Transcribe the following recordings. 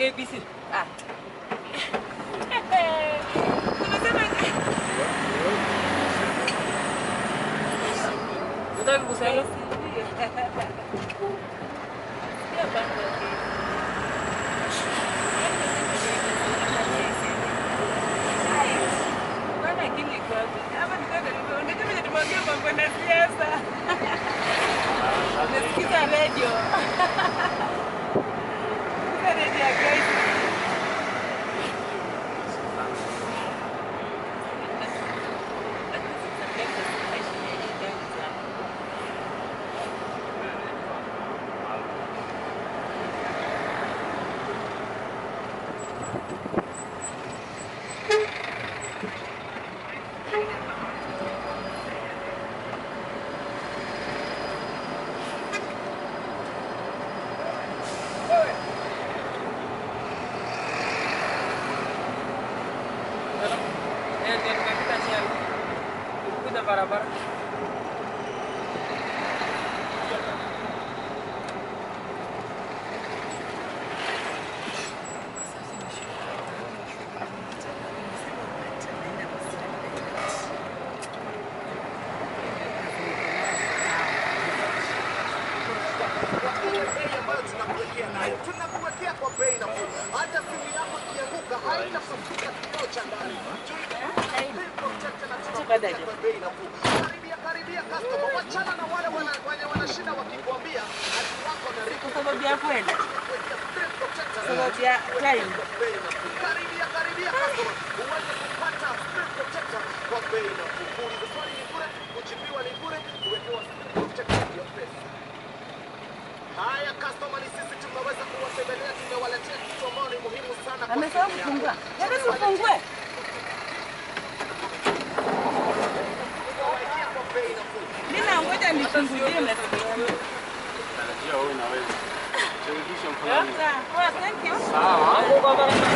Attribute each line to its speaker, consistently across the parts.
Speaker 1: ABC. Ah. Unataka kusema? Nasikiza radio. Barabara.
Speaker 2: Tunakuwekea kwa bei nafuu. Hata simu yako ikianguka haitafutika kioo cha ndani. Karibia customer, wachana na wale wanashinda wakikwambia ati wako na riku
Speaker 1: Sababu ya kwenda. Sababu ya time.
Speaker 2: Karibia customer, uweze kupata screen protector kwa bei nafuu. Kuuliza swali ni bure, kujibiwa ni bure, kuwekewa screen protector ya pesa. Haya customer, ni sisi tumeweza kuwatembelea, tumewaletea kitu ambao ni muhimu sana kwa
Speaker 1: Amesahau kufungua. Hebu sifungue. Mimi ngoja nifungulie na sifungue.
Speaker 3: Najua wewe unaweza. Shirikisho mfano.
Speaker 1: Sawa, thank you.
Speaker 3: Sawa.
Speaker 1: Hapo kwa barabara.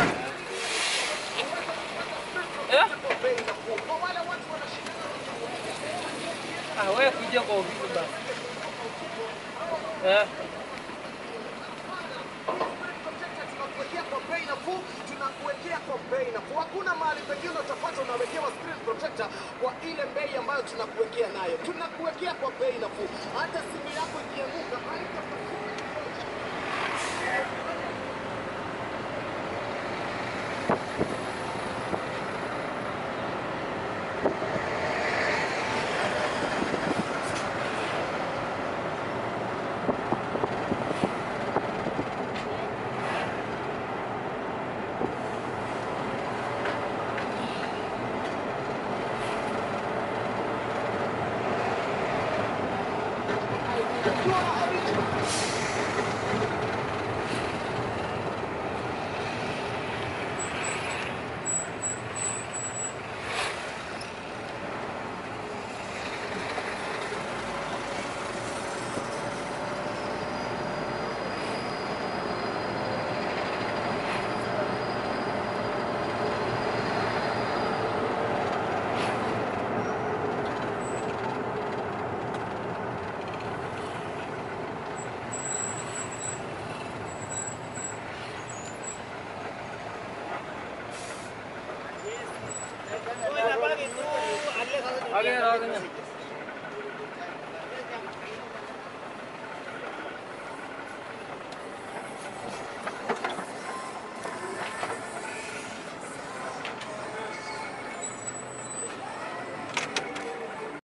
Speaker 1: Wewe kuja kwa ofisi basi.
Speaker 2: Tunakuwekea kwa bei nafuu. Hakuna mahali pengine utapata unawekewa screen protector kwa ile bei ambayo tunakuwekea nayo. Tunakuwekea kwa bei nafuu. Hata simu yako ikianguka haitafutika.
Speaker 1: आगे